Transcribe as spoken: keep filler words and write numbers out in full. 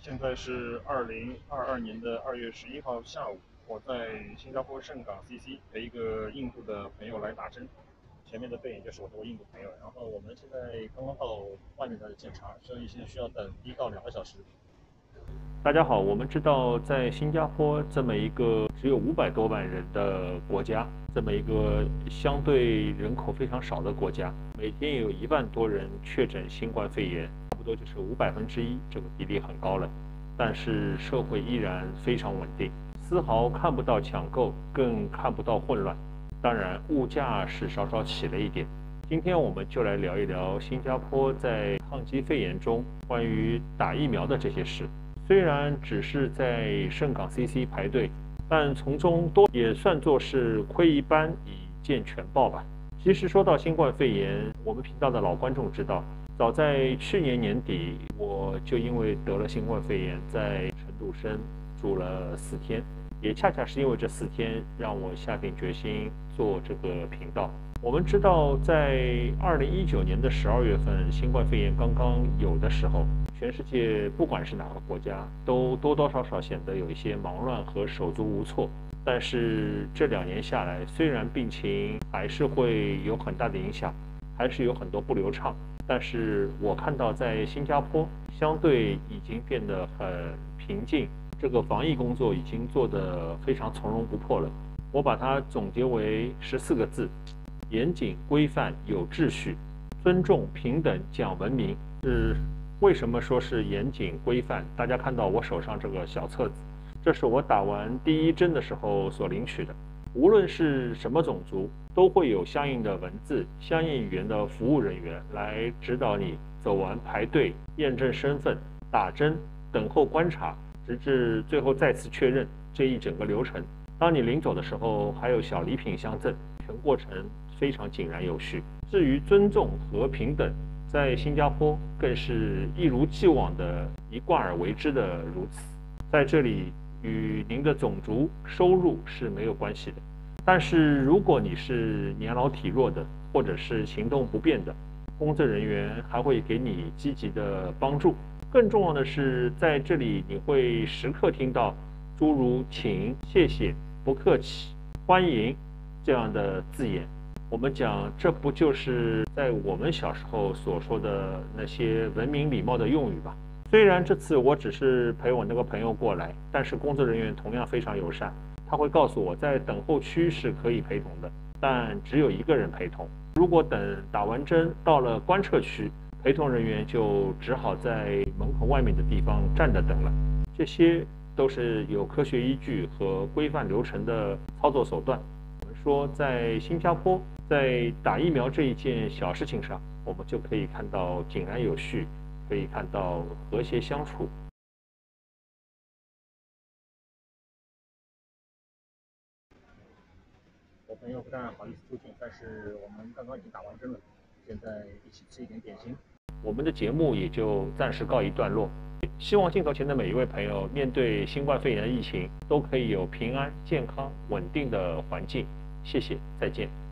现在是二零二二年的二月十一号下午，我在新加坡圣港 C C 陪一个印度的朋友来打针。前面的背影就是我这位印度朋友，然后我们现在刚刚到外面的检查，所以现在需要等一到两个小时。大家好，我们知道在新加坡这么一个只有五百多万人的国家，这么一个相对人口非常少的国家，每天有一万多人确诊新冠肺炎，差不多就是五百分之一，这个比例很高了。但是社会依然非常稳定，丝毫看不到抢购，更看不到混乱。当然，物价是稍稍起了一点。今天我们就来聊一聊新加坡在抗击肺炎中关于打疫苗的这些事。虽然只是在圣港 C C 排队，但从中多也算作是窥一斑以见全豹吧。其实说到新冠肺炎，我们频道的老观众知道，早在去年年底，我就因为得了新冠肺炎，在陈独生住了四天。也恰恰是因为这四天，让我下定决心做这个频道。我们知道，在二零一九年的十二月份，新冠肺炎刚刚有的时候，全世界不管是哪个国家，都多多少少显得有一些忙乱和手足无措。但是这两年下来，虽然病情还是会有很大的影响，还是有很多不流畅，但是我看到在新加坡，相对已经变得很平静。这个防疫工作已经做得非常从容不迫了。我把它总结为十四个字：严谨、规范、有秩序，尊重、平等、讲文明。是为什么说是严谨规范？大家看到我手上这个小册子，这是我打完第一针的时候所领取的。无论是什么种族，都会有相应的文字、相应语言的服务人员来指导你走完排队、验证身份、打针、等候观察，直至最后再次确认这一整个流程。当你临走的时候，还有小礼品相赠，全过程非常井然有序。至于尊重和平等，在新加坡更是一如既往的一贯而为之的如此。在这里，与您的种族、收入是没有关系的。但是如果你是年老体弱的，或者是行动不便的，工作人员还会给你积极的帮助。更重要的是，在这里你会时刻听到诸如请、谢谢、不客气、欢迎这样的字眼。我们讲，这不就是在我们小时候所说的那些文明礼貌的用语吧？虽然这次我只是陪我那个朋友过来，但是工作人员同样非常友善，他会告诉我在等候区是可以陪同的，但只有一个人陪同。如果等打完针到了观测区，陪同人员就只好在门口外面的地方站着等了。这些都是有科学依据和规范流程的操作手段。我们说，在新加坡，在打疫苗这一件小事情上，我们就可以看到井然有序，可以看到和谐相处。我朋友不但好意思出镜，但是我们刚刚已经打完针了，现在一起吃一点点心。我们的节目也就暂时告一段落。希望镜头前的每一位朋友，面对新冠肺炎的疫情，都可以有平安、健康、稳定的环境。谢谢，再见。